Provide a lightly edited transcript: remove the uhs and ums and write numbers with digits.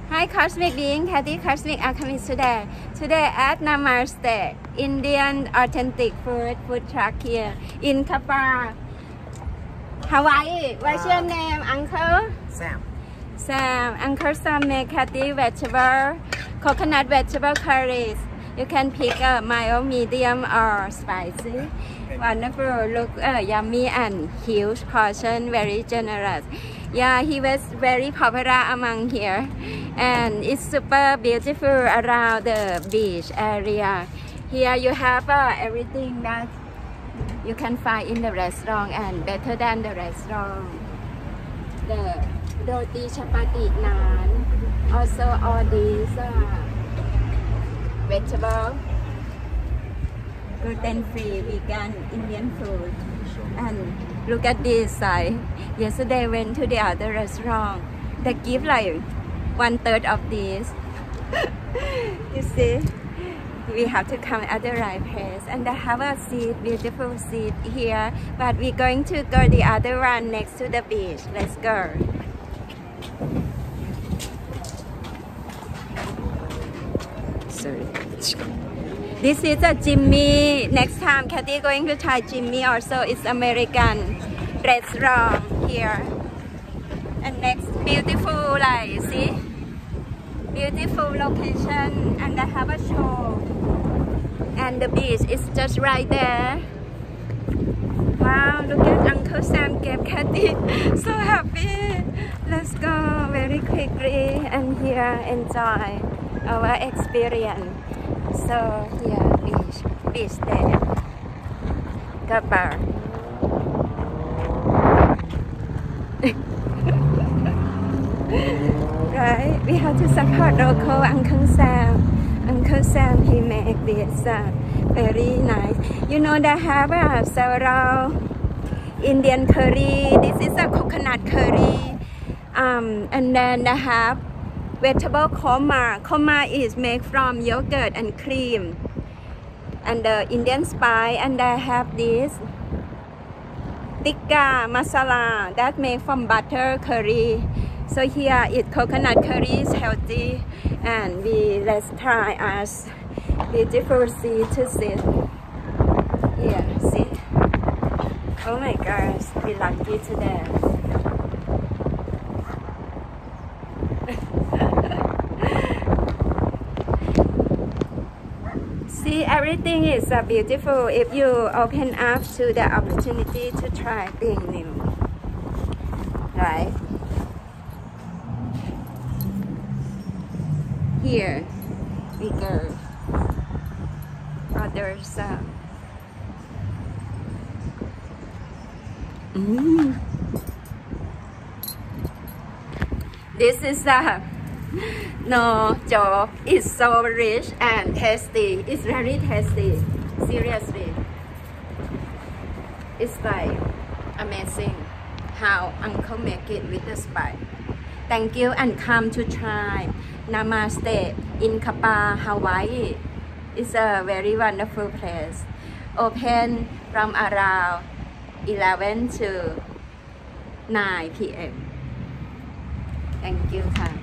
Hi Cosmic Being, Kathy Cosmic Alchemist today. Today at Namaste, Indian authentic food truck here in Kapa, Hawaii. What's your name, Uncle? Sam. Sam. Uncle Sam make Kathy vegetable, coconut vegetable curries. You can pick a mild, medium, or spicy. Wonderful, look yummy and huge portion, very generous. Yeah, he was very popular among here, and it's super beautiful around the beach area. Here you have everything that you can find in the restaurant and better than the restaurant. The roti, chapati, naan, also all these vegetable, gluten-free, vegan, Indian food. And look at this side. Yesterday I went to the other restaurant. They give like 1/3 of this. You see, we have to come at the right place. And they have a seat, beautiful seat here. But we're going to go the other one next to the beach. Let's go. Sorry. This is a Jimmy. Next time, Kathy going to try Jimmy also. It's American restaurant here. And next, beautiful, like, see? Beautiful location. And they have a show. And the beach is just right there. Wow, look at Uncle Sam gave Kathy. So happy. Let's go very quickly and here enjoy our experience. So here, beach there, Kapa. Right, we have to support local Uncle Sam. Uncle Sam, he make this very nice. You know they have several Indian curry. This is a coconut curry, and then they have vegetable korma. Korma is made from yogurt and cream and the Indian spice, and they have this tikka masala that made from butter curry. So here is coconut curry is healthy, and let's try as beautiful seat to sit. Here, see? Oh my gosh, we lucky today. See, everything is beautiful if you open up to the opportunity to try things new, right? Here we go. Others. This is no joke. It's so rich and tasty. It's very tasty. Seriously. It's like amazing how Uncle make it with the spice. Thank you and come to try Namaste in Kapa, Hawaii. It's a very wonderful place. Open from around 11 to 9 p.m. Thank you.